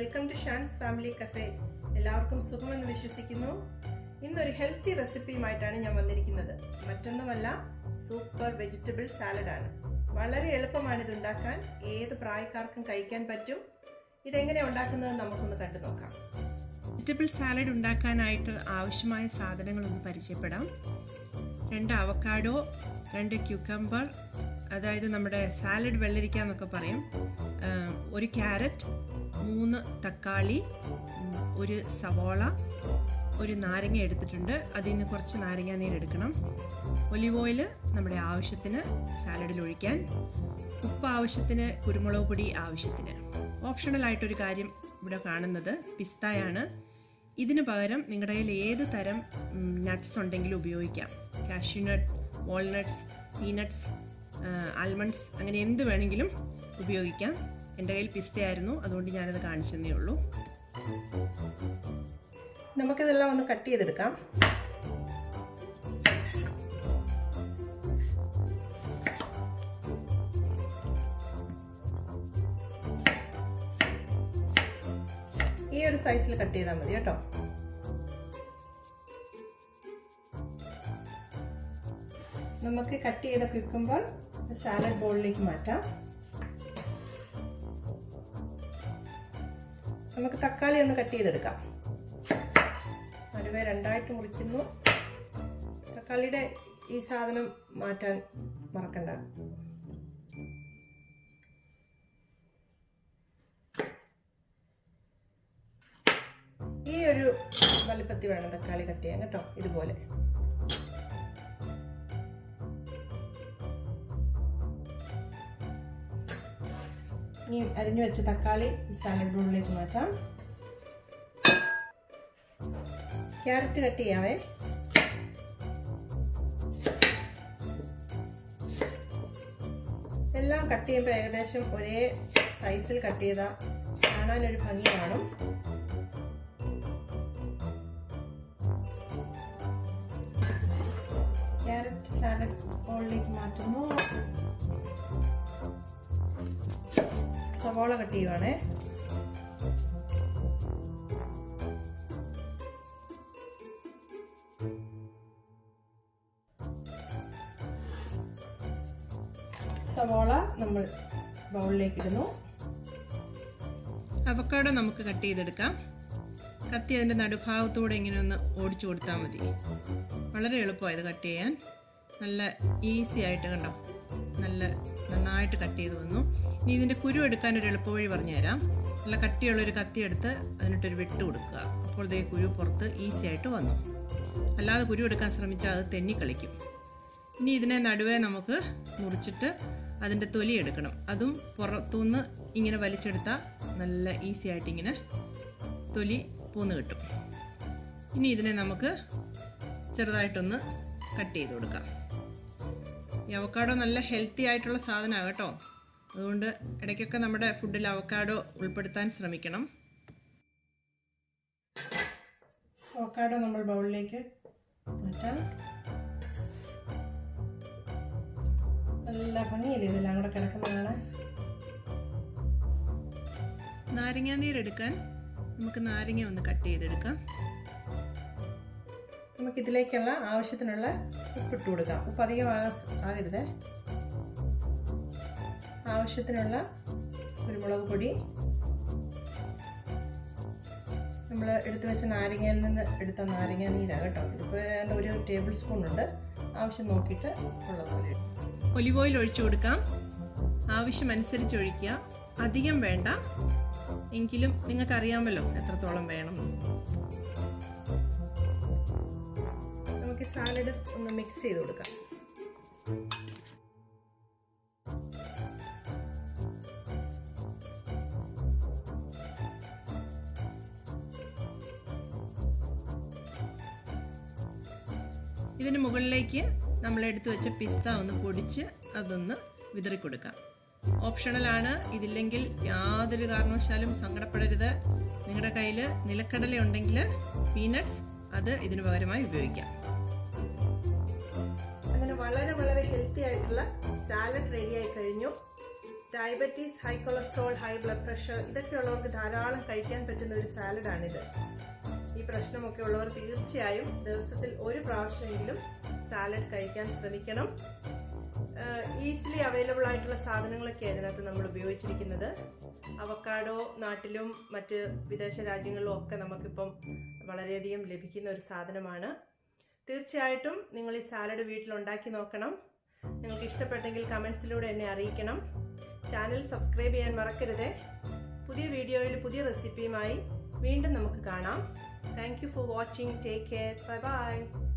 Welcome to Shan's family cafe. എല്ലാവർക്കും സുഖമെന്ന് വിശ്വസിക്കുന്നു. ഇന്നൊരു ഹെൽത്തി റെസിപ്പിയുമായിട്ടാണ് ഞാൻ വന്നിരിക്കുന്നത്. മറ്റൊന്നുമല്ല, സൂപ്പർ വെജിറ്റബിൾ സാലഡാണ്. വളരെ എളുപ്പമാണ് ഇത് ഉണ്ടാക്കാൻ. ഏത് പ്രായക്കാർക്കും കഴിക്കാൻ പറ്റും. ഇതെങ്ങനെ ഉണ്ടാക്കുന്നത് നമുക്കൊന്ന് കണ്ടു നോക്കാം. വെജിറ്റബിൾ സാലഡ് ഉണ്ടാക്കാനായിട്ട് ആവശ്യമായ സാധനങ്ങളൊന്ന് പരിചയപ്പെടാം. 2 അവക്കാഡോ, 2 ക്യൂക്കമ്പർ, അതായത് നമ്മുടെ സാലഡ് വെള്ളരിക്ക എന്നൊക്കെ പറയും, 1 ക്യാരറ്റ്, 3 തക്കാളി, 1 സവോള, 1 നാരങ്ങ എടുത്തിട്ടുണ്ട്. അതിൽ നിന്ന് കുറച്ച് നാരങ്ങ നീരെടുക്കണം. ഒലിവ് ഓയിൽ നമ്മുടെ ആവശ്യത്തിന് സാലഡിൽ ഒഴിക്കാൻ, ഉപ്പ് ആവശ്യത്തിന്, കുരുമുളക് പൊടി ആവശ്യത്തിന്. ഓപ്ഷണലായിട്ടൊരു കാര്യം ഇവിടെ കാണുന്നത് പിസ്തയാണ്. ഇതിന് പകരം നിങ്ങളുടെ കയ്യിൽ ഏത് തരം നട്ട്സ് ഉണ്ടെങ്കിലും ഉപയോഗിക്കാം. കാഷ്യൂനട്ട്, വാൾനട്ട്സ്, പീനട്ട്സ്, ആൽമണ്ട്സ്, അങ്ങനെ എന്ത് വേണമെങ്കിലും ഉപയോഗിക്കാം. എൻ്റെ കയ്യിൽ പിസ്തയായിരുന്നു, അതുകൊണ്ട് ഞാനത് കാണിച്ചെന്നേ ഉള്ളൂ. നമുക്കിതെല്ലാം ഒന്ന് കട്ട് ചെയ്തെടുക്കാം. ഈ ഒരു സൈസിൽ കട്ട് ചെയ്താൽ മതി കേട്ടോ. നമുക്ക് കട്ട് ചെയ്ത് ക്യൂക്കമ്പർ സാലഡ് ബൗളിലേക്ക് മാറ്റാം. നമുക്ക് തക്കാളി ഒന്ന് കട്ട് ചെയ്തെടുക്കാം. നടുവേ 2ആയിട്ട് മുറിക്കുന്നു. തക്കാളിയുടെ ഈ സാധനം മാറ്റാൻ മറക്കണ്ട. ഈ ഒരു വലിപ്പത്തിൽ വേണം തക്കാളി കട്ട് ചെയ്യാൻ കേട്ടോ, ഇതുപോലെ. ഇനി അരിഞ്ഞു വെച്ച തക്കാളി ഈ സാലഡ് ബൗളിലേക്ക് മാറ്റാം. ക്യാരറ്റ് കട്ട് ചെയ്യാവേ. എല്ലാം കട്ട് ചെയ്യുമ്പോൾ ഏകദേശം ഒരേ സൈസിൽ കട്ട് ചെയ്താൽ കാണാനൊരു ഭംഗി കാണും. ക്യാരറ്റ് സാലഡ് ബൗളിലേക്ക് മാറ്റുന്നു. സവോള കട്ട് ചെയ്യുവാണേ. സവോള നമ്മൾ ബൗളിലേക്ക് ഇടുന്നു. അവക്കാഡോ നമുക്ക് കട്ട് ചെയ്തെടുക്കാം. കത്തി അതിൻ്റെ നടുഭാഗത്തൂടെ ഇങ്ങനെ ഒന്ന് ഓടിച്ചു കൊടുത്താൽ മതി. വളരെ എളുപ്പമാണ് ഇത് കട്ട് ചെയ്യാൻ. നല്ല ഈസി ആയിട്ട് കണ്ടോ, നന്നായിട്ട് കട്ട് ചെയ്ത് വന്നു. ഇനി ഇതിൻ്റെ കുരു എടുക്കാൻ ഒരു എളുപ്പവഴി പറഞ്ഞു തരാം. നല്ല കട്ടിയുള്ളൊരു കത്തി എടുത്ത് അതിനിട്ടൊരു വെട്ട് കൊടുക്കുക. അപ്പോൾ ഇതേ കുരു പുറത്ത് ഈസി ആയിട്ട് വന്നു. അല്ലാതെ കുരു എടുക്കാൻ ശ്രമിച്ചാൽ അത് തെന്നിക്കളിക്കും. ഇനി ഇതിനെ നടുവേ നമുക്ക് മുറിച്ചിട്ട് അതിൻ്റെ തൊലി എടുക്കണം. അതും പുറത്തുനിന്ന് ഇങ്ങനെ വലിച്ചെടുത്താൽ നല്ല ഈസി ആയിട്ട് ഇങ്ങനെ തൊലി പൂന്ന് കിട്ടും. ഇനി ഇതിനെ നമുക്ക് ചെറുതായിട്ടൊന്ന് കട്ട് ചെയ്ത് കൊടുക്കാം. ഈ അവക്കാഡോ നല്ല ഹെൽത്തി ആയിട്ടുള്ള സാധനമാണ് കേട്ടോ. അതുകൊണ്ട് ഇടയ്ക്കൊക്കെ നമ്മുടെ ഫുഡിൽ അവക്കാഡോ ഉൾപ്പെടുത്താൻ ശ്രമിക്കണം. അവക്കാഡോ നമ്മൾ ബൗളിലേക്ക് മാറ്റാം. നല്ല ഭംഗിയില്ലേ ഇതെല്ലാം കൂടെ കിടക്കുന്നതാണ്. നാരങ്ങ നീരെടുക്കാൻ നമുക്ക് നാരങ്ങ ഒന്ന് കട്ട് ചെയ്തെടുക്കാം. നമുക്കിതിലേക്കുള്ള ആവശ്യത്തിനുള്ള ഉപ്പിട്ട് കൊടുക്കാം. ഉപ്പ് അധികം ആകരുത്. ആവശ്യത്തിനുള്ള കുരുമുളക് പൊടി, നമ്മൾ എടുത്തു വെച്ച നാരങ്ങയിൽ നിന്ന് എടുത്ത നാരങ്ങ നീരാണ് കേട്ടോ. ഇതിപ്പോൾ 1 ടേബിൾ സ്പൂൺ ഉണ്ട്. ആവശ്യം നോക്കിയിട്ട് ഉള്ളതുപോലെ. ഒലിവ് ഓയിൽ ഒഴിച്ചു കൊടുക്കാം. ആവശ്യമനുസരിച്ച് ഒഴിക്കുക. അധികം വേണ്ട, എങ്കിലും നിങ്ങൾക്കറിയാമല്ലോ എത്രത്തോളം വേണം. നമുക്ക് സാലഡ് ഒന്ന് മിക്സ് ചെയ്ത് കൊടുക്കാം. ഇതിന് മുകളിലേക്ക് നമ്മൾ എടുത്തു വെച്ച പിസ്ത ഒന്ന് പൊടിച്ച് അതൊന്ന് വിതറി കൊടുക്കാം. ഓപ്ഷണലാണ്. ഇതില്ലെങ്കിൽ യാതൊരു കാരണവശാലും സങ്കടപ്പെടരുത്. നിങ്ങളുടെ കയ്യിൽ നിലക്കടല ഉണ്ടെങ്കിൽ പീനട്ട്സ്, അത് ഇതിന് പകരമായി ഉപയോഗിക്കാം. അങ്ങനെ വളരെ ഹെൽത്തി ആയിട്ടുള്ള സാലഡ് റെഡി ആയി കഴിഞ്ഞു. Diabetes, high cholesterol, high blood pressure ഇതൊക്കെ ഉള്ളവർക്ക് ധാരാളം കഴിക്കാൻ പറ്റുന്ന ഒരു സാലഡാണിത്. ഈ പ്രശ്നമൊക്കെ ഉള്ളവർ തീർച്ചയായും ദിവസത്തിൽ ഒരു പ്രാവശ്യമെങ്കിലും സാലഡ് കഴിക്കാൻ ശ്രമിക്കണം. ഈസിലി അവൈലബിൾ ആയിട്ടുള്ള സാധനങ്ങളൊക്കെ അതിനകത്ത് നമ്മൾ ഉപയോഗിച്ചിരിക്കുന്നത്. അവക്കാഡോ നാട്ടിലും മറ്റ് വിദേശ രാജ്യങ്ങളിലും ഒക്കെ നമുക്കിപ്പം വളരെയധികം ലഭിക്കുന്ന ഒരു സാധനമാണ്. തീർച്ചയായിട്ടും നിങ്ങൾ ഈ സാലഡ് വീട്ടിലുണ്ടാക്കി നോക്കണം. നിങ്ങൾക്ക് ഇഷ്ടപ്പെട്ടെങ്കിൽ കമൻസിലൂടെ എന്നെ അറിയിക്കണം. ചാനൽ സബ്സ്ക്രൈബ് ചെയ്യാൻ മറക്കരുത്. പുതിയ വീഡിയോയിൽ പുതിയ റെസിപ്പിയുമായി വീണ്ടും നമുക്ക് കാണാം. Thank you for watching. Take care. Bye bye.